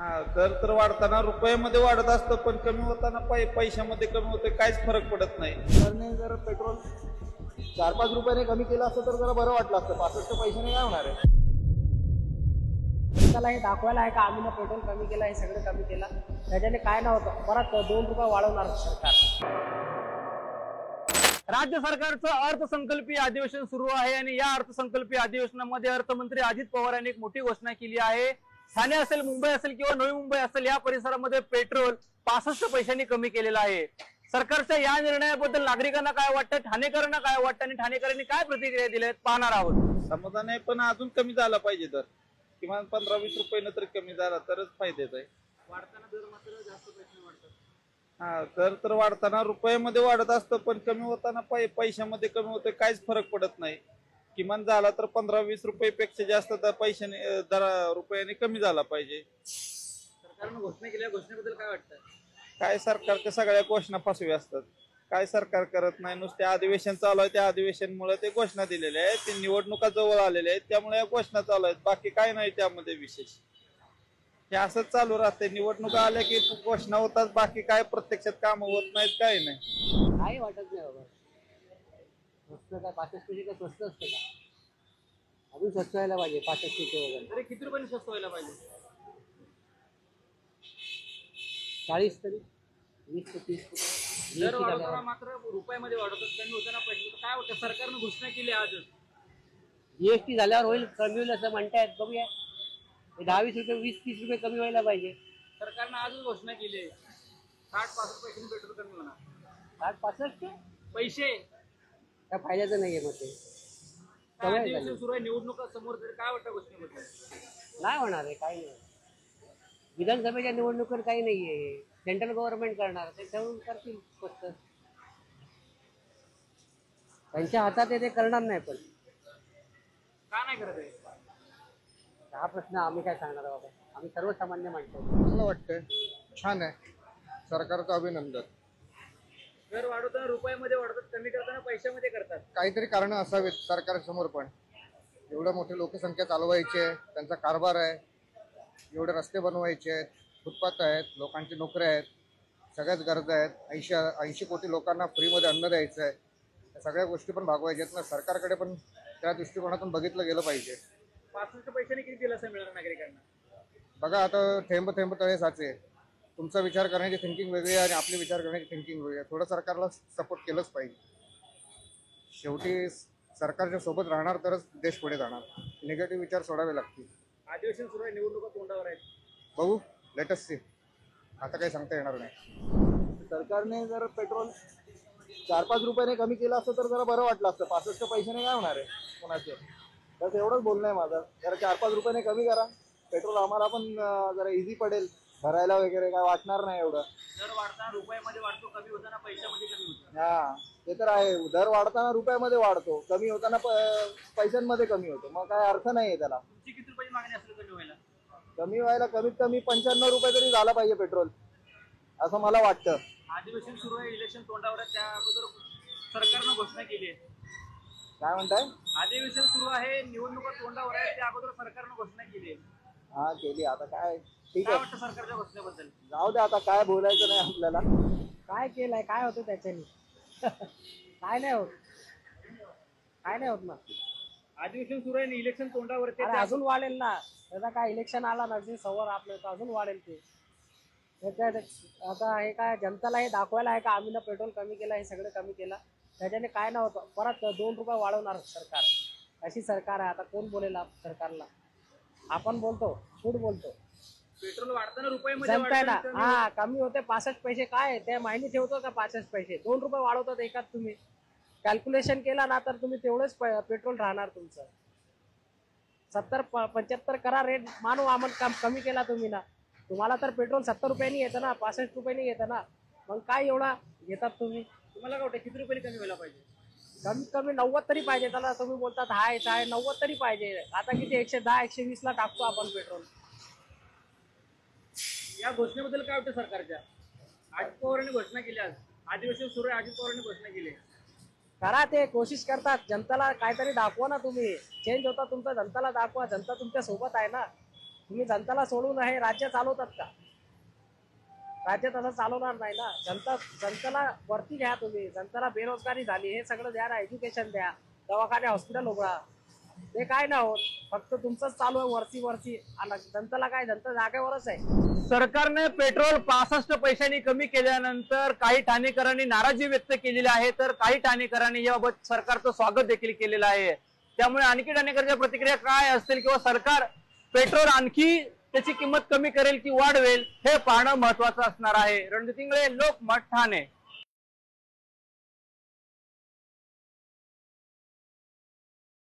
हा तर वाढताना रुपयामध्ये वाढत असतं, पण कमी होताना पैशामध्ये कमी होते, काहीच फरक पडत नाही. सरकारने जर पेट्रोल 4-5 रुपयाने कमी केलं असतं तर जरा बरं वाटलं असतं. 65 पैशाने काय होणार आहे? त्याला हे दाखवायला आहे का आम्ही ना पेट्रोल कमी केलं, हे सगळं कमी केलं, त्याच्याने काय नव्हतं, परत 2 रुपये वाढवणार सरकार. राज्य सरकारचं अर्थसंकल्पीय अधिवेशन सुरू आहे आणि या अर्थसंकल्पीय अधिवेशनामध्ये अर्थमंत्री अजित पवार यांनी एक मोठी घोषणा केली आहे. ठाणे असेल, मुंबई असेल किंवा नवी मुंबई असेल, या परिसरामध्ये पेट्रोल 65 पैशांनी कमी केलेलं आहे. सरकारच्या या निर्णयाबद्दल नागरिकांना काय वाटतं, ठाणेकरांना काय वाटतं आणि ठाणेकरांनी काय प्रतिक्रिया दिल्या आहेत पाहणार आहोत. समाधान आहे, पण अजून कमी झाला पाहिजे. तर किमान 15-20 रुपये तरी कमी झाला तरच फायद्याच आहे. वाढताना दर मात्र जास्त पैसे वाढतात. हा तर वाढताना रुपयामध्ये वाढत असतं, पण कमी होताना पैशामध्ये कमी होते, काहीच फरक पडत नाही. किमान झाला तर 15-20 रुपयेपेक्षा जास्त पैशाने रुपयाने कमी झाला पाहिजे. सरकारनं घोषणा केल्या, घोषणेबद्दल काय वाटतं? काय सरकारच्या सगळ्या घोषणा फसवी असतात. काय सरकार करत नाही, नुसते अधिवेशन चालू आहे, त्या अधिवेशनमुळे ते घोषणा दिलेल्या आहेत. ते निवडणुका जवळ आलेल्या आहेत, त्यामुळे या घोषणा चालू आहेत. बाकी काय नाही त्यामध्ये विशेष. हे असंच चालू राहते. निवडणुका आल्या की घोषणा होतात, बाकी काय प्रत्यक्षात काम होत नाहीत, काय नाही. काही वाटत नाही बाबा. स्वस्त काय 65 पैसे काय स्वस्त असतं का? अजून स्वस्त व्हायला पाहिजे 65 पैसे वगैरे. तरी किती रुपयांनी स्वस्त व्हायला पाहिजे? 40 तरी 20 ते 30 रुपये. दर वाढवताना मात्र रुपयामध्ये वाढवतात, कमी होताना पैसे. काय वाटतं, सरकारनं घोषणा केली आजच? जीएसटी झाल्यावर होईल, कमी होईल असं म्हणतायत. बघूया, 10-20 रुपये 20-30 रुपये कमी व्हायला पाहिजे. सरकारनं आजच घोषणा केली आहे 60-65 पैशांनी पेट्रोल कमी होणार. 60-65 पैसे काय फायद्याचं नाहीये मग ते. काय अधिवेशन सुरू आहे, निवडणुका समोर, तरी काय वाटतं घोषणेबद्दल? नाही होणार आहे, काही नाही. विधानसभेच्या निवडणुकीवर काही नाहीये. सेंट्रल गव्हर्नमेंट करणार, ते ठरवून करतील फक्त. त्यांच्या हातात आहे, ते करणार नाही. पण का नाही करत आहे? हा प्रश्न आम्ही काय सांगणार बाबा, आम्ही सर्वसामान्य माणसं. मला वाटतंय छान आहे, सरकारचं अभिनंदन. दर वाढवताना रुपयामध्ये वाढतात, कमी करताना पैशामध्ये करतात. काहीतरी कारणं असावीत सरकारसमोर. पण एवढं मोठी लोकसंख्या चालवायची आहे, त्यांचा कारभार आहे, एवढे रस्ते बनवायचे आहेत, फुटपाथ आहेत, लोकांची नोकऱ्या आहेत, सगळ्याच गरजा आहेत. 80 कोटी लोकांना फ्रीमध्ये अन्न द्यायचं आहे. या सगळ्या गोष्टी पण भागवायच्या आहेत ना. सरकारकडे पण त्या दृष्टिकोनातून बघितलं गेलं पाहिजे. 65 पैशाने किती दिलासा मिळणार नागरिकांना? बघा, आता थेंब थेंब तळे साचे. तुमचा विचार करण्याची थिंकिंग वेगळी आहे आणि आपली विचार करण्याची थिंकिंग वेगळी आहे. थोडं सरकारला सपोर्ट केलंच पाहिजे. शेवटी सरकारच्या सोबत राहणार तरच देश पुढे जाणार. निगेटिव्ह विचार सोडावे लागतील. अधिवेशन सुरू आहे, निवडणुका तोंडावर आहेत. बघू, लेटेस्ट सी. आता काही सांगता येणार नाही. सरकारने जर पेट्रोल 4-5 रुपयाने कमी केलं असतं तर जरा बरं वाटलं असतं. 65 पैशाने काय होणार आहे कोणाचे? तर एवढंच बोलणं आहे माझं. जरा 4-5 रुपयाने कमी करा पेट्रोल, आम्हाला पण जरा इझी पडेल भरायला वगैरे, काय वाटणार नाही एवढं. दर वाढताना रुपयामध्ये वाढतो, कमी होताना पैशामध्ये कमी होतो. हा ते तर आहे. दर वाढताना रुपयामध्ये वाढतो, कमी होताना पैशांमध्ये कमी होतो. मग काय अर्थ नाहीये त्याला. तुमची किती रुपयाची मागणी असेल कमी व्हायला? कमी व्हायला कमीत कमी 95 रुपये तरी झाला पाहिजे पेट्रोल, असं मला वाटतं. अधिवेशन सुरू आहे, इलेक्शन तोंडावर आहे, त्या अगोदर सरकारनं घोषणा केली आहे. काय म्हणताय? अधिवेशन सुरू आहे, निवडणुका तोंडावर आहे, त्या अगोदर सरकारनं घोषणा केली आहे. हा केली. आता काय ठीक काय आहे, वाटतं सरकारच्या घोषणेबद्दल? जाऊ दे. आता काय बोलायचं नाही आपल्याला. काय केलंय, काय होतं त्याच्याने? काय नाही होत, काय नाही होत ना. अधिवेशन सुरू आहे, इलेक्शन तोंडावर आहे, अरे अजून वाढेल ना. त्याचा काय इलेक्शन आला ना, जे सवर आपलं तर अजून वाढेल ते. आता हे काय जनताला हे दाखवायला आहे का आम्ही ना पेट्रोल कमी केलं, हे सगळं कमी केलं, त्याच्याने काय नव्हतं, परत 2 रुपये वाढवणार सरकार. अशी सरकार आहे. आता कोण बोलेल सरकारला? आपण बोलतो, सूट बोलतो. पेट्रोल वाढताना रुपयामध्ये जनता आहे ना, वाढताना हा कमी होते 65 पैसे. काय ते माहिती ठेवतो का 65 पैसे? 2 रुपये वाढवतात एकात. तुम्ही कॅल्क्युलेशन केला ना तर तुम्ही तेवढंच पेट्रोल राहणार तुमचं. 70-75 करा रेट, मानू आम्हाला कमी केला तुम्ही ना. तुम्हाला तर पेट्रोल 70 रुपयांनी येतं ना, 65 रुपयांनी येतं ना. मग काय एवढा घेतात तुम्ही? तुम्हाला काय वाटतं किती रुपये कमी व्हायला पाहिजे? कमीत कमी 90 तरी पाहिजे. त्याला तुम्ही बोलतात हाय 90 तरी पाहिजे. आता किती 110-120 ला टाकतो आपण पेट्रोल. या घोषणेबद्दल काय वाटतं सरकारच्या? अजित पवारांनी घोषणा केली, आज अधिवेशन सुरू आहे, अजित पवारांनी घोषणा केली. करा, ते कोशिश करतात. जनताला काहीतरी दाखवा ना तुम्ही. चेंज होता तुमचा, जनताला दाखवा. जनता तुमच्या सोबत आहे ना. तुम्ही जनताला सोडून हे राज्य चालवतात का? राज्य तसं चालवणार नाही ना. जनतेला वरती घ्या तुम्ही. जनतेला बेरोजगारी झाली हे सगळं द्या ना, एज्युकेशन द्या, दवाखाने हॉस्पिटल उघडा. ते काय ना होत, फक्त तुमचंच चालू आहे वरची. जनतेला काय, जनता जागेवरच आहे. सरकारने पेट्रोल 65 पैशांनी कमी केल्यानंतर काही ठाणेकरांनी नाराजी व्यक्त केलेली आहे, तर काही ठाणेकरांनी याबाबत सरकारचं स्वागत देखील केलेलं आहे. त्यामुळे आणखी ठाणेकरांच्या प्रतिक्रिया काय असतील किंवा सरकार पेट्रोल आणखी त्याची किंमत कमी करेल की वाढवेल हे पाहणं महत्वाचं असणार आहे. रणजित इंगळे, लोकमत, ठाणे.